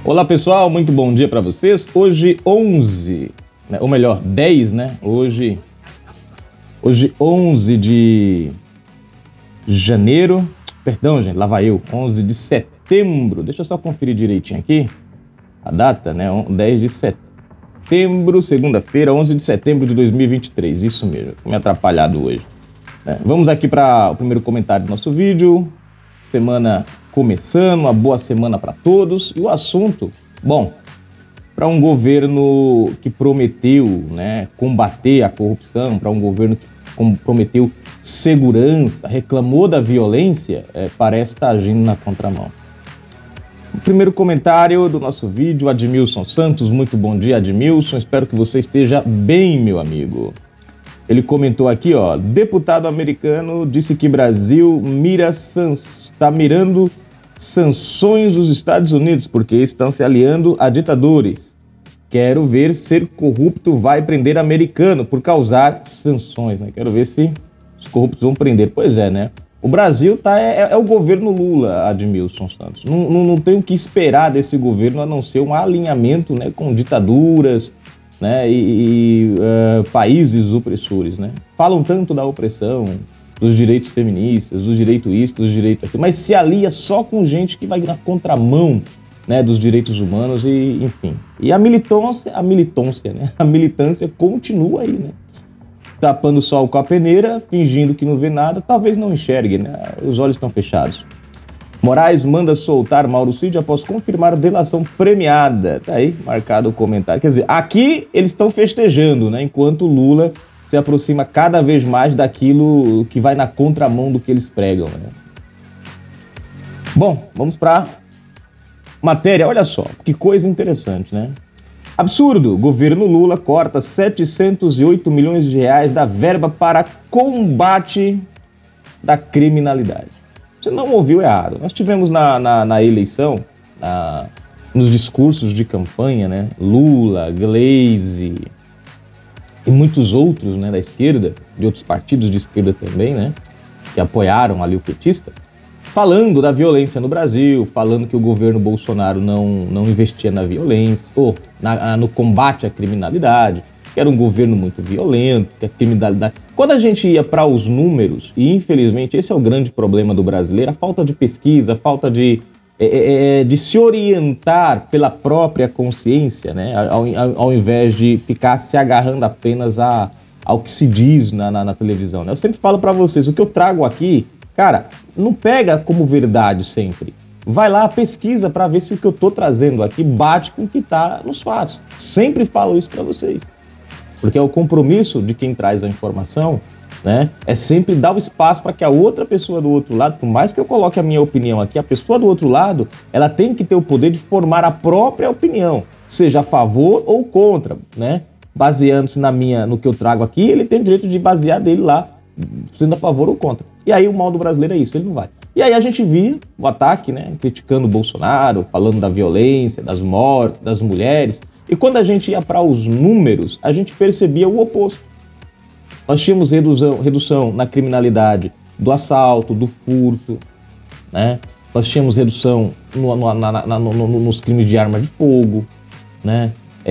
Olá pessoal, muito bom dia para vocês. Hoje 11, né? Ou melhor, 10, né? Hoje 11 de janeiro, perdão gente, lá vai eu, 11 de setembro. Deixa eu só conferir direitinho aqui a data, né? 10 de setembro, segunda-feira, 11 de setembro de 2023, isso mesmo, me atrapalhado hoje. Vamos aqui para o primeiro comentário do nosso vídeo. Semana começando, uma boa semana para todos. E o assunto, bom, para um governo que prometeu, né, combater a corrupção, para um governo que prometeu segurança, reclamou da violência, parece estar agindo na contramão. O primeiro comentário do nosso vídeo, Admilson Santos. Muito bom dia, Admilson. Espero que você esteja bem, meu amigo. Ele comentou aqui, ó, deputado americano disse que Brasil está mirando sanções dos Estados Unidos porque estão se aliando a ditadores. Quero ver ser corrupto vai prender americano por causar sanções, né? Quero ver se os corruptos vão prender. Pois é, né? O Brasil é o governo Lula, Admilson Santos. Não tem o que esperar desse governo a não ser um alinhamento, né, com ditaduras, né, países opressores, né? Falam tanto da opressão, dos direitos feministas, do direito isso, dos direitos aquilo, mas se alia só com gente que vai na contramão, né, dos direitos humanos e, enfim. E a militância, né? A militância continua aí, né? Tapando o sol com a peneira, fingindo que não vê nada, talvez não enxergue, né? Os olhos estão fechados. Moraes manda soltar Mauro Cid após confirmar delação premiada. Tá aí, marcado o comentário. Quer dizer, aqui eles estão festejando, né? Enquanto Lula se aproxima cada vez mais daquilo que vai na contramão do que eles pregam, né? Bom, vamos para matéria. Olha só, que coisa interessante, né? Absurdo, governo Lula corta 708 milhões de reais da verba para combate da criminalidade. Você não ouviu errado. Nós tivemos na eleição, nos discursos de campanha, né? Lula, Gleisi e muitos outros, né, da esquerda, de outros partidos de esquerda também, né, que apoiaram ali o petista, falando da violência no Brasil, falando que o governo Bolsonaro não investia na violência, ou no combate à criminalidade, que era um governo muito violento, que a criminalidade... Quando a gente ia para os números, e infelizmente esse é o grande problema do brasileiro, a falta de pesquisa, a falta de se orientar pela própria consciência, né? Ao invés de ficar se agarrando apenas ao que se diz na televisão, né? Eu sempre falo para vocês, o que eu trago aqui, cara, não pega como verdade sempre. Vai lá, pesquisa para ver se o que eu tô trazendo aqui bate com o que tá nos fatos. Sempre falo isso para vocês. Porque é o compromisso de quem traz a informação, né? É sempre dar o espaço para que a outra pessoa do outro lado, por mais que eu coloque a minha opinião aqui, a pessoa do outro lado, ela tem que ter o poder de formar a própria opinião, seja a favor ou contra, né? Baseando-se no que eu trago aqui, ele tem o direito de basear dele lá, sendo a favor ou contra. E aí o mal do brasileiro é isso, ele não vai. E aí a gente via o ataque, né? Criticando o Bolsonaro, falando da violência, das mortes, das mulheres. E quando a gente ia para os números, a gente percebia o oposto. Nós tínhamos redução na criminalidade do assalto, do furto, né? Nós tínhamos redução nos crimes de arma de fogo, né?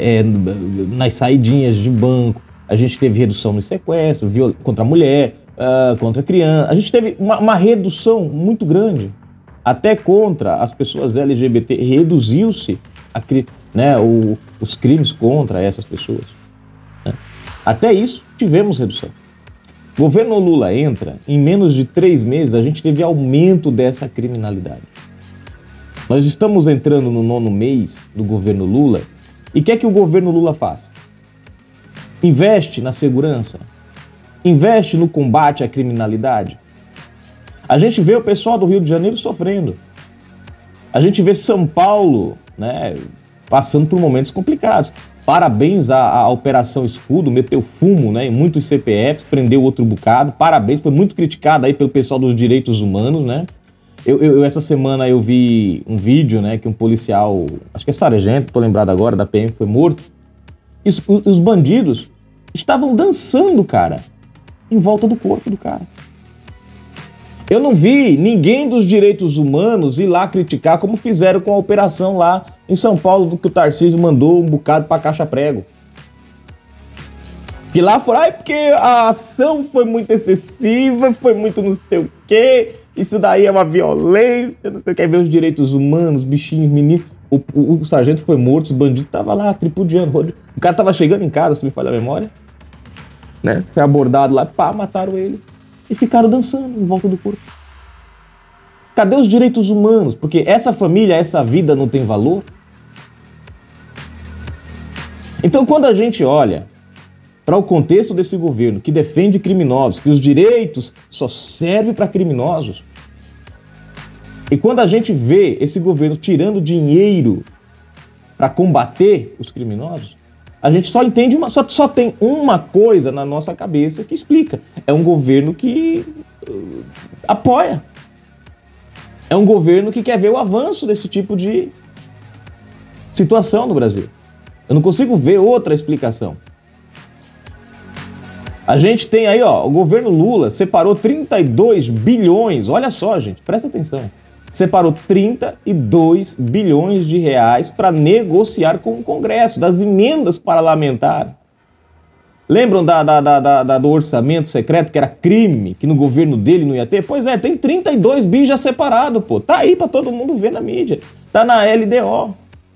Nas saidinhas de banco. A gente teve redução no sequestro, contra a mulher, contra a criança. A gente teve uma redução muito grande. Até contra as pessoas LGBT reduziu-se, né, os crimes contra essas pessoas. Né? Até isso tivemos redução. O governo Lula entra, em menos de 3 meses a gente teve aumento dessa criminalidade. Nós estamos entrando no 9º mês do governo Lula e o que é que o governo Lula faz? Investe na segurança, investe no combate à criminalidade. A gente vê o pessoal do Rio de Janeiro sofrendo. A gente vê São Paulo, né, passando por momentos complicados. Parabéns à Operação Escudo, meteu fumo, né, em muitos CPFs, prendeu outro bocado. Parabéns, foi muito criticado aí pelo pessoal dos direitos humanos, né? Essa semana eu vi um vídeo, né, que um policial, acho que é sargento, tô lembrado agora, da PM, foi morto. E os bandidos estavam dançando, cara, em volta do corpo do cara. Eu não vi ninguém dos direitos humanos ir lá criticar como fizeram com a operação lá em São Paulo do que o Tarcísio mandou um bocado pra caixa-prego. Que lá fora, porque a ação foi muito excessiva, foi muito não sei o quê, isso daí é uma violência, não sei o que, ver os direitos humanos, bichinhos, meninos. O sargento foi morto, os bandidos estavam lá tripudiando. O cara tava chegando em casa, se me falha a memória, né? Foi abordado lá, pá, mataram ele. E ficaram dançando em volta do corpo. Cadê os direitos humanos? Porque essa família, essa vida não tem valor? Então, quando a gente olha para o contexto desse governo que defende criminosos, que os direitos só servem para criminosos, e quando a gente vê esse governo tirando dinheiro para combater os criminosos, a gente só entende só tem uma coisa na nossa cabeça que explica. É um governo que apoia. É um governo que quer ver o avanço desse tipo de situação no Brasil. Eu não consigo ver outra explicação. A gente tem aí, ó, o governo Lula separou 32 bilhões, olha só, gente, presta atenção. Separou 32 bilhões de reais para negociar com o Congresso, das emendas parlamentares. Lembram do orçamento secreto, que era crime, que no governo dele não ia ter? Pois é, tem 32 bi já separado, pô. Tá aí para todo mundo ver na mídia. Tá na LDO.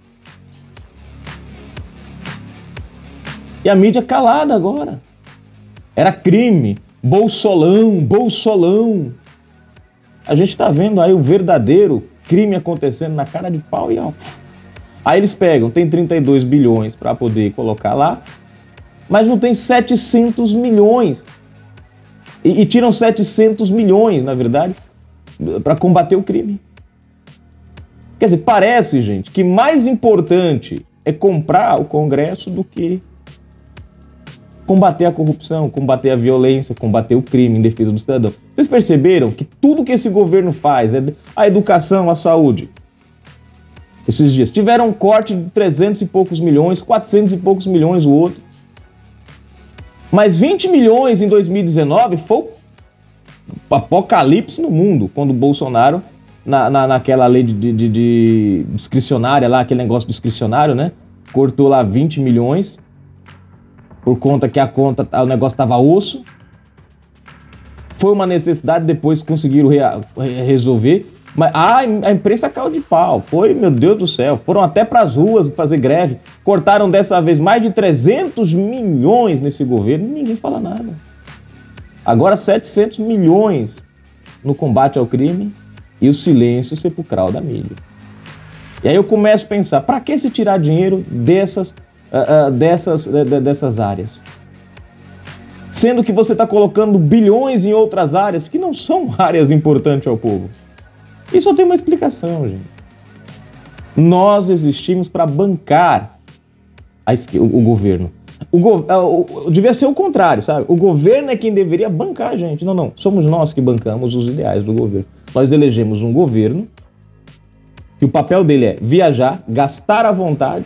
E a mídia calada agora. Era crime. Bolsolão, bolsolão. A gente tá vendo aí o verdadeiro crime acontecendo na cara de pau e ó. Aí eles pegam, tem 32 bilhões para poder colocar lá, mas não tem 700 milhões. E tiram 700 milhões, na verdade, para combater o crime. Quer dizer, parece, gente, que mais importante é comprar o Congresso do que combater a corrupção, combater a violência, combater o crime em defesa do cidadão. Vocês perceberam que tudo que esse governo faz, é a educação, a saúde, esses dias tiveram um corte de 300 e poucos milhões, 400 e poucos milhões o outro. Mas 20 milhões em 2019 foi o apocalipse no mundo, quando o Bolsonaro, naquela lei de discricionária lá, aquele negócio discricionário, né? Cortou lá 20 milhões, por conta que o negócio estava osso. Foi uma necessidade, depois conseguiram resolver. Mas a imprensa caiu de pau. Foi, meu Deus do céu. Foram até para as ruas fazer greve. Cortaram dessa vez mais de 300 milhões nesse governo e ninguém fala nada. Agora 700 milhões no combate ao crime e o silêncio sepulcral da mídia. E aí eu começo a pensar, para que se tirar dinheiro dessas áreas? Sendo que você está colocando bilhões em outras áreas que não são áreas importantes ao povo. Isso só tem uma explicação, gente. Nós existimos para bancar o governo. Devia ser o contrário, sabe? O governo é quem deveria bancar a gente. Não. Somos nós que bancamos os ideais do governo. Nós elegemos um governo que o papel dele é viajar, gastar à vontade,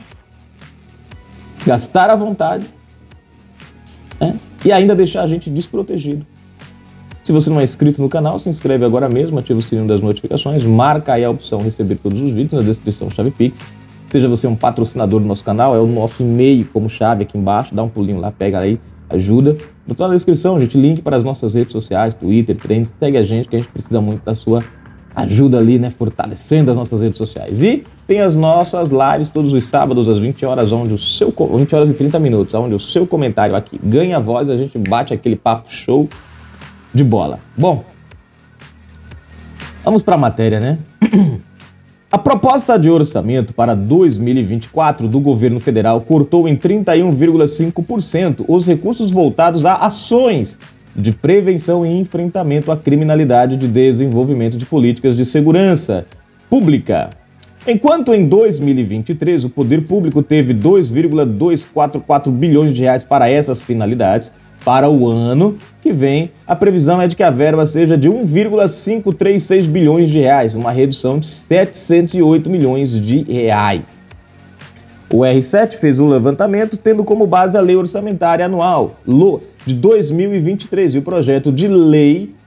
né? E ainda deixar a gente desprotegido. Se você não é inscrito no canal, se inscreve agora mesmo, ativa o sininho das notificações, marca aí a opção receber todos os vídeos na descrição, chave Pix. Seja você um patrocinador do nosso canal, é o nosso e-mail como chave aqui embaixo, dá um pulinho lá, pega aí, ajuda. No final da descrição, gente, link para as nossas redes sociais, Twitter, Trends, segue a gente que a gente precisa muito da sua ajuda ali, né, fortalecendo as nossas redes sociais. E tem as nossas lives todos os sábados às 20 horas, 20 horas e 30 minutos, onde o seu comentário aqui ganha voz e a gente bate aquele papo show de bola. Bom, vamos para a matéria, né? A proposta de orçamento para 2024 do governo federal cortou em 31,5% os recursos voltados a ações de prevenção e enfrentamento à criminalidade de desenvolvimento de políticas de segurança pública. Enquanto em 2023 o poder público teve 2,244 bilhões de reais para essas finalidades, para o ano que vem, a previsão é de que a verba seja de 1,536 bilhões de reais, uma redução de 708 milhões de reais. O R7 fez um levantamento tendo como base a Lei Orçamentária Anual de 2023 e o projeto de lei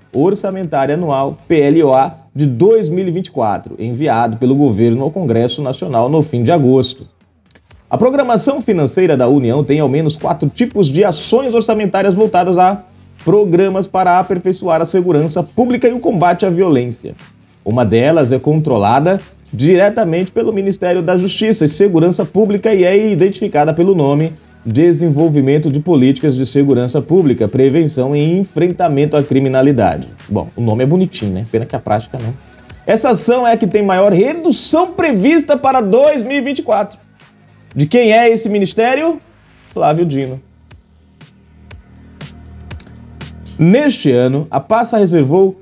Orçamentária Anual, PLOA, de 2024, enviado pelo governo ao Congresso Nacional no fim de agosto. A programação financeira da União tem ao menos 4 tipos de ações orçamentárias voltadas a programas para aperfeiçoar a segurança pública e o combate à violência. Uma delas é controlada diretamente pelo Ministério da Justiça e Segurança Pública e é identificada pelo nome Desenvolvimento de Políticas de Segurança Pública, Prevenção e Enfrentamento à Criminalidade. Bom, o nome é bonitinho, né? Pena que a prática não. Essa ação é a que tem maior redução prevista para 2024. De quem é esse ministério? Flávio Dino. Neste ano, a pasta reservou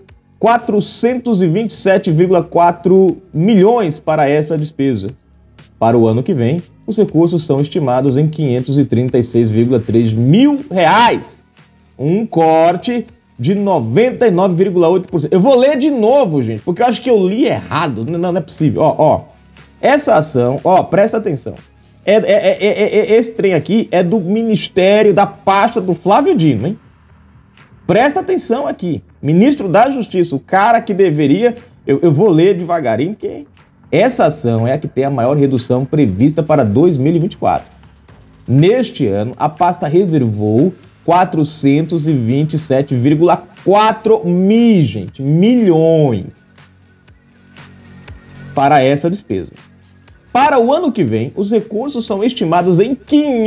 427,4 milhões para essa despesa. Para o ano que vem, os recursos são estimados em 536,3 mil reais. Um corte de 99,8%. Eu vou ler de novo, gente, porque eu acho que eu li errado. Não é possível. Essa ação, presta atenção. Esse trem aqui é do Ministério, da pasta do Flávio Dino, hein? Presta atenção aqui. Ministro da Justiça, o cara que deveria... Eu vou ler devagarinho, porque essa ação é a que tem a maior redução prevista para 2024. Neste ano, a pasta reservou 427,4 milhões para essa despesa. Para o ano que vem, os recursos são estimados em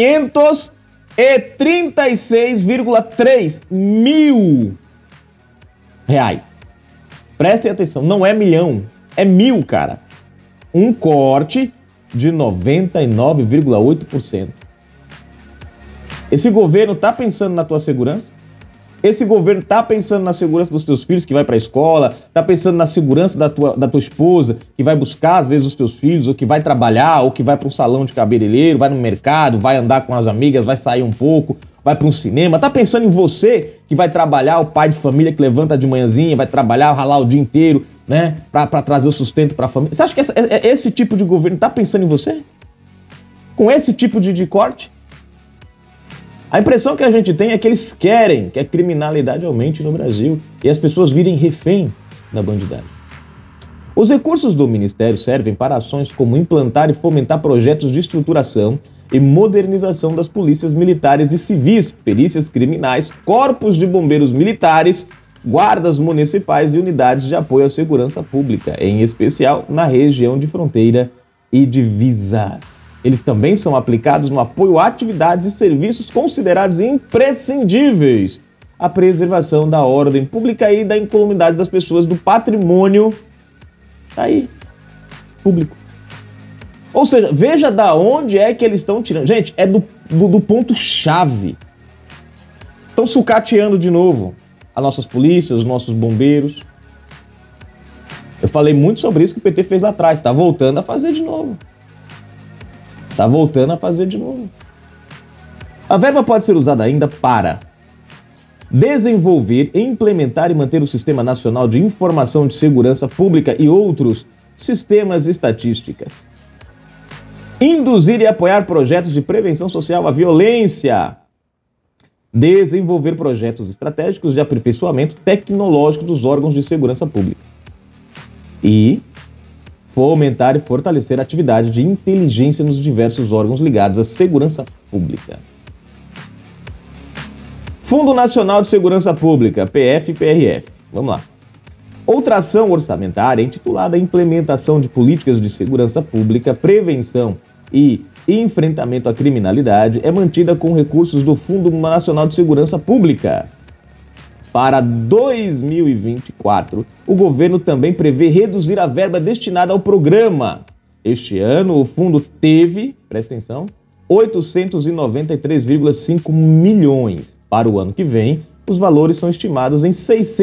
536,3 mil reais. Prestem atenção, não é milhão, é mil, cara. Um corte de 99,8%. Esse governo tá pensando na tua segurança? Esse governo tá pensando na segurança dos teus filhos que vai para a escola, tá pensando na segurança da tua esposa que vai buscar às vezes os teus filhos, ou que vai trabalhar, ou que vai para um salão de cabeleireiro, vai no mercado, vai andar com as amigas, vai sair um pouco, vai para um cinema. Tá pensando em você que vai trabalhar, o pai de família que levanta de manhãzinha, vai trabalhar, ralar o dia inteiro, né, para trazer o sustento para a família. Você acha que esse tipo de governo tá pensando em você? Com esse tipo de corte? A impressão que a gente tem é que eles querem que a criminalidade aumente no Brasil e as pessoas virem refém da bandidagem. Os recursos do Ministério servem para ações como implantar e fomentar projetos de estruturação e modernização das polícias militares e civis, perícias criminais, corpos de bombeiros militares, guardas municipais e unidades de apoio à segurança pública, em especial na região de fronteira e divisas. Eles também são aplicados no apoio a atividades e serviços considerados imprescindíveis à preservação da ordem pública e da incolumidade das pessoas, do patrimônio público. Ou seja, veja da onde é que eles estão tirando. Gente, é do ponto-chave. Estão sucateando de novo as nossas polícias, os nossos bombeiros. Eu falei muito sobre isso que o PT fez lá atrás. Está voltando a fazer de novo. A verba pode ser usada ainda para desenvolver, implementar e manter o Sistema Nacional de Informação de Segurança Pública e outros sistemas e estatísticas. Induzir e apoiar projetos de prevenção social à violência. Desenvolver projetos estratégicos de aperfeiçoamento tecnológico dos órgãos de segurança pública. E fomentar e fortalecer a atividade de inteligência nos diversos órgãos ligados à segurança pública. Fundo Nacional de Segurança Pública, PF-PRF. Vamos lá. Outra ação orçamentária intitulada Implementação de Políticas de Segurança Pública, Prevenção e Enfrentamento à Criminalidade é mantida com recursos do Fundo Nacional de Segurança Pública. Para 2024, o governo também prevê reduzir a verba destinada ao programa. Este ano, o fundo teve, presta atenção, 893,5 milhões. Para o ano que vem, os valores são estimados em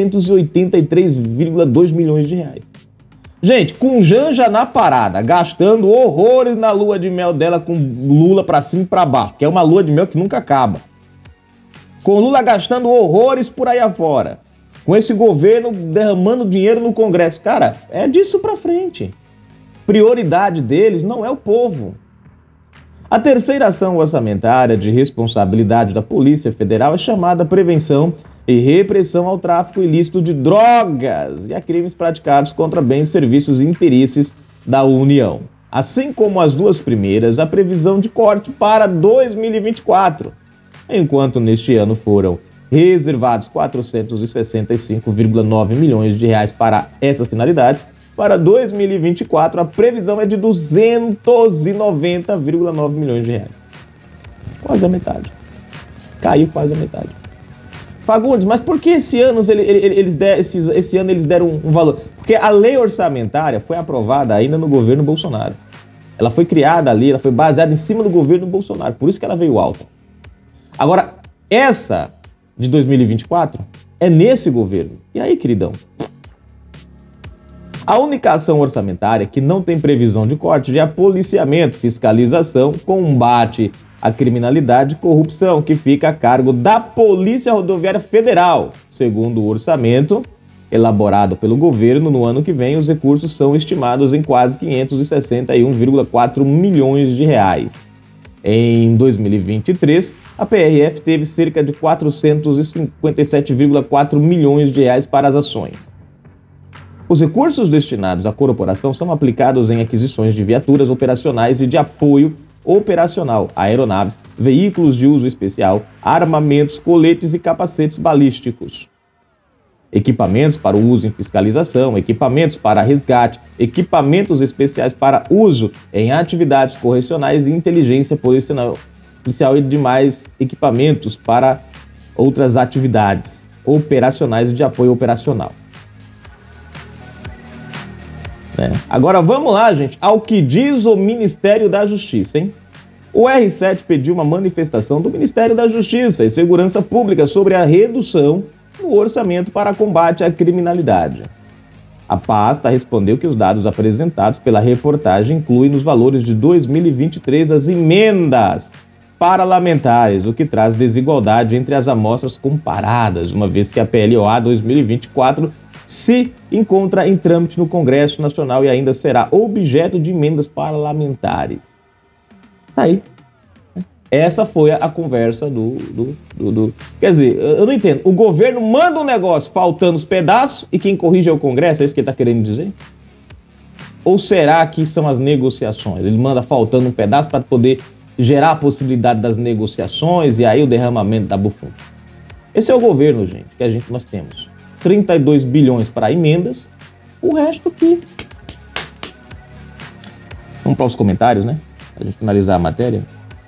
683,2 milhões de reais. Gente, com Janja na parada, gastando horrores na lua de mel dela com Lula pra cima e pra baixo, que é uma lua de mel que nunca acaba. Com Lula gastando horrores por aí afora. Com esse governo derramando dinheiro no Congresso. Cara, é disso pra frente. Prioridade deles não é o povo. A terceira ação orçamentária de responsabilidade da Polícia Federal é chamada Prevenção e repressão ao tráfico ilícito de drogas e a crimes praticados contra bens, serviços e interesses da União. Assim como as duas primeiras, a previsão de corte para 2024, enquanto neste ano foram reservados 465,9 milhões de reais para essas finalidades. Para 2024, a previsão é de 290,9 milhões de reais. Quase a metade. Caiu quase a metade. Fagundes, mas por que esse ano eles deram um valor? Porque a lei orçamentária foi aprovada ainda no governo Bolsonaro. Ela foi criada ali, ela foi baseada em cima do governo Bolsonaro. Por isso que ela veio alta. Agora, essa de 2024 é nesse governo. E aí, queridão? A única ação orçamentária que não tem previsão de corte é a policiamento, fiscalização, combate à criminalidade e corrupção, que fica a cargo da Polícia Rodoviária Federal. Segundo o orçamento elaborado pelo governo, no ano que vem, os recursos são estimados em quase 561,4 milhões de reais. Em 2023, a PRF teve cerca de 457,4 milhões de reais para as ações. Os recursos destinados à corporação são aplicados em aquisições de viaturas operacionais e de apoio operacional, aeronaves, veículos de uso especial, armamentos, coletes e capacetes balísticos, equipamentos para o uso em fiscalização, equipamentos para resgate, equipamentos especiais para uso em atividades correcionais e inteligência policial e demais equipamentos para outras atividades operacionais e de apoio operacional. Agora vamos lá, gente, ao que diz o Ministério da Justiça, hein? O R7 pediu uma manifestação do Ministério da Justiça e Segurança Pública sobre a redução no orçamento para combate à criminalidade. A pasta respondeu que os dados apresentados pela reportagem incluem nos valores de 2023 as emendas parlamentares, o que traz desigualdade entre as amostras comparadas, uma vez que a PLOA 2024 se encontra em trâmite no Congresso Nacional e ainda será objeto de emendas parlamentares. Tá aí. Essa foi a conversa Quer dizer, eu não entendo. O governo manda um negócio faltando os pedaços e quem corrige é o Congresso? É isso que ele está querendo dizer? Ou será que são as negociações? Ele manda faltando um pedaço para poder gerar a possibilidade das negociações e aí o derramamento da bufunfa. Esse é o governo, gente, que nós temos. 32 bilhões para emendas, o resto que... Vamos para os comentários, né? Para a gente finalizar a matéria.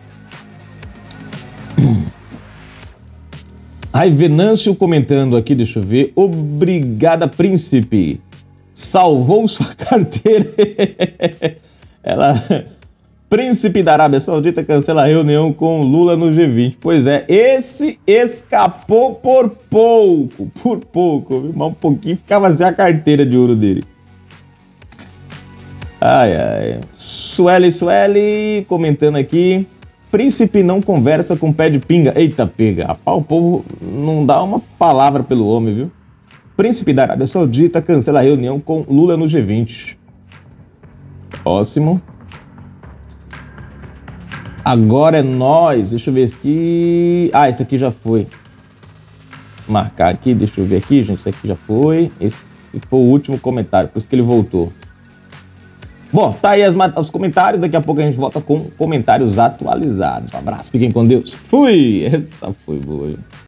Ai, Venâncio comentando aqui, deixa eu ver. Obrigada, príncipe. Salvou sua carteira. Príncipe da Arábia Saudita cancela a reunião com Lula no G20. Pois é, esse escapou por pouco, viu? Mas um pouquinho ficava sem a carteira de ouro dele. Ai. Sueli comentando aqui. Príncipe não conversa com pé de pinga. Eita, pega. Rapaz, o povo não dá uma palavra pelo homem, viu? Príncipe da Arábia Saudita cancela a reunião com Lula no G20. Próximo. Agora é nós. Deixa eu ver aqui. Ah, esse aqui já foi. Marcar aqui, deixa eu ver aqui, gente. Esse aqui já foi. Esse foi o último comentário, por isso que ele voltou. Bom, tá aí os comentários. Daqui a pouco a gente volta com comentários atualizados. Um abraço, fiquem com Deus. Fui! Essa foi boa.